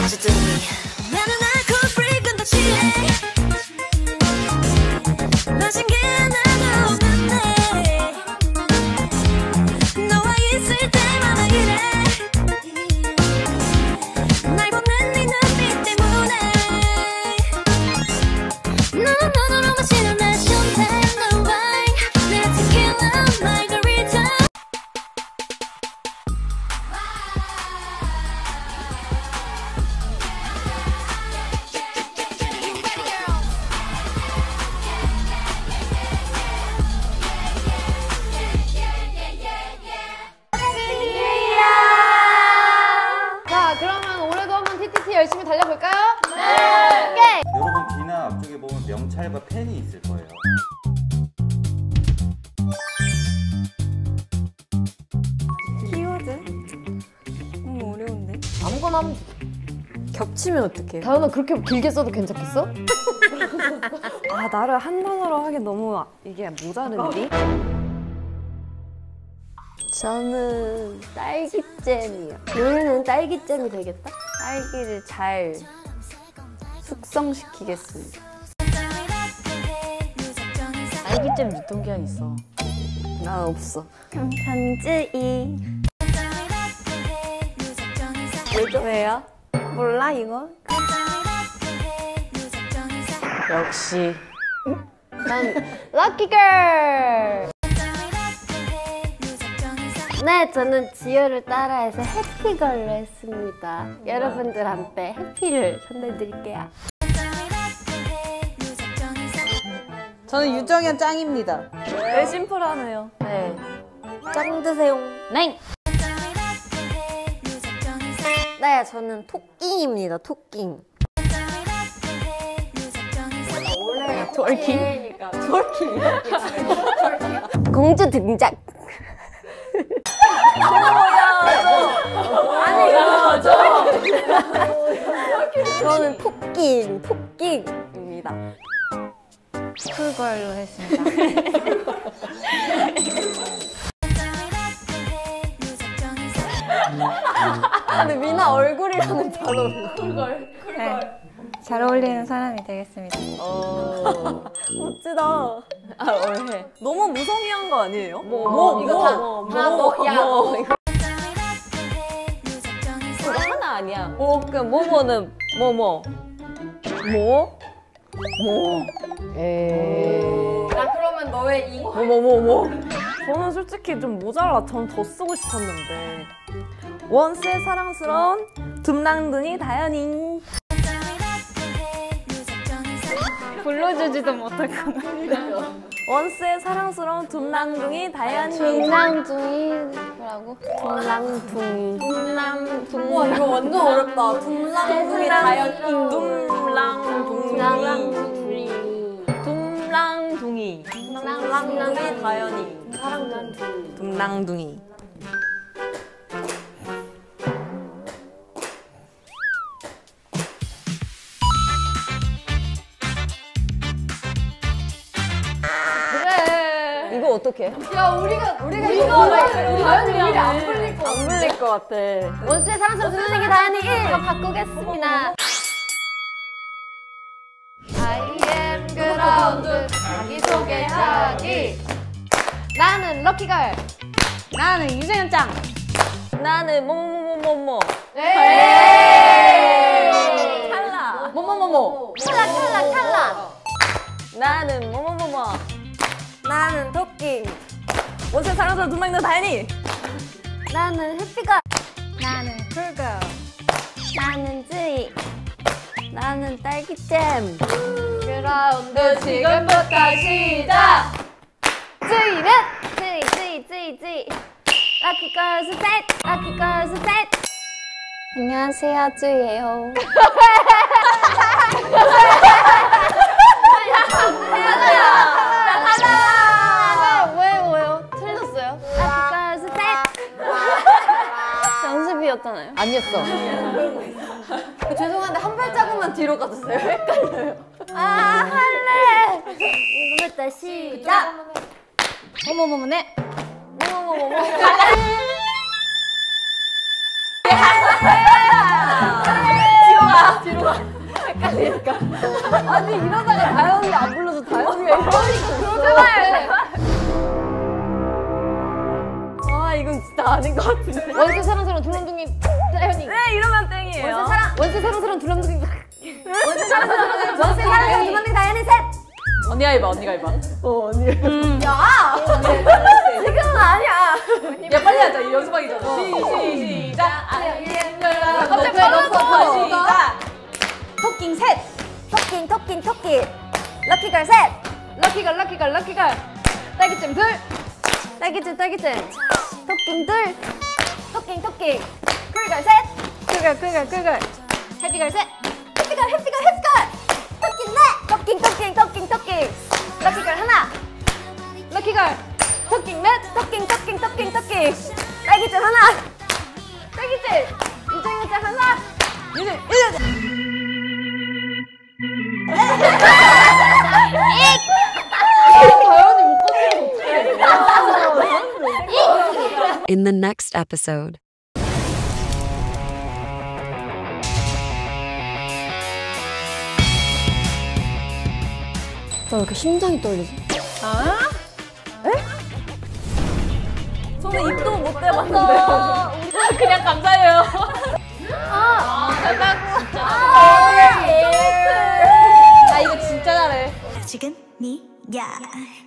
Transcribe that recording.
나는 알코올 프리건 더 취해 마신 게 하나도 없는데 너와 있을 때마다 이래 날 보는 네 눈빛 때문에 너는 너로 마시는 내 champagne 너 wine 내 tequila margarita 자, 그러면 올해도 한번 TTT 열심히 달려볼까요? 네! 오케이! 여러분 뒤나 앞쪽에 보면 명찰과 펜이 있을 거예요. 키워드? 너무 어려운데? 아무거나 하면 돼. 겹치면 어떡해? 다현아 그렇게 길게 써도 괜찮겠어? 아, 나를 한 단어로 하기 너무 이게 모자른데? 저는 딸기잼이요. 요리는 딸기잼이 되겠다? 딸기를 잘 숙성시키겠습니다. 딸기잼 유통기한 있어. 난 없어. 현주이. 왜요? 몰라 이거? 역시. 난 럭키걸! 네, 저는 지효를 따라해서 해피걸로 했습니다. 여러분들한테 해피를 전달드릴게요. 저는 유정현 짱입니다. 네, 심플하네요. 네. 짱 드세요. 네. 네, 저는 토끼입니다. 토끼. 돌킹. 공주 등장. 저는 토끼입니다. 그걸로 했습니다. 근데 미나 얼굴이랑은 잘 어울려. 네. 잘 어울리는 사람이 되겠습니다. 멋지다. 아, 올해. 너무 무성의한 거 아니에요? 이거 다 너, 야, 그거 하나 아니야. 그 뭐뭐는 뭐뭐. 뭐? 나 그러면 너의 이거 뭐. 저는 솔직히 좀 모자라. 전 더 쓰고 싶었는데. 원스의 사랑스러운 둠랑둥이 다현이. 불러주지도 못할 것 같아. 원스의 사랑스러운 둠랑둥이 다현이. 중랑둥이라고? 둠랑둥이. 와 이거 완전 어렵다. 둠랑둥이 다현 둠랑둥이. 둠랑둥이. 둠랑둥이 다현이. 둠랑둥이. 그래. 이거 어떡해? 야 우리가 다현이 일이 안 풀릴 거. 안 물릴 것 같아. 원수의 사랑스러운 선생님이 다현이 1로 바꾸겠습니다. I am 그라운드 자기소개하기. 나는 럭키걸. 나는 유정현 짱. 나는 뭐뭐뭐뭐뭐. 에이. 탈락. 뭐뭐뭐뭐. 탈락. 나는 뭐뭐뭐뭐. 나는 토끼. 원수의 사랑스러운 둠랑둥이 다현이. 나는 해피걸. 나는 쿨걸. 나는 쯔이. 나는 딸기잼. 그라운드 지금부터 시작. 쯔이는 쯔이. 럭키걸스 셋. 럭키걸스 셋. 안녕하세요, 쯔이예요. 뭐예요? 틀렸어요? 럭키걸스 셋. 연습이었잖아요. 아니었어. 죄송한데 한 발자국만 뒤로 가주세요. 헷갈려요. 아, 할래. 이거부터 시작. 어머머머네. 지호 아니 이러다가 다현이 안 불러서 다현이가 제발. 아 이건 진짜 아닌 것 같은데. 원스 사랑스러운 둘럼둥이 다현이. 네 이러면 땡이에요. 원스 사랑스러운 둘럼둥이. 원스 사랑스러운 두번째 다현이 셋. 언니가 해봐, 언니가 해봐. 언니. 지금은 아니야. 야, 빨리 하자. 이 연습하기 전에. 시작. 갑자기 빨라져. 시작. 토킹 셋. 토킹. 럭키걸 셋. 럭키걸. 딸기잼 둘. 딸기잼. 토킹 둘. 토킹. 쿨걸 셋. 쿨걸. 해피걸 셋. 해피걸. 토킹 넷. 토킹. 럭키걸 하나. 럭키걸. 토킹 넷. 토킹. 딸기잼 하나. 딸기잼. 유정이잼 하나. In the next episode. 나 왜 이렇게 심장이 떨리지? 저는 입도 못 대봤는데요. 그냥 감사해요. 나 이거 진짜 잘해. 지금 니야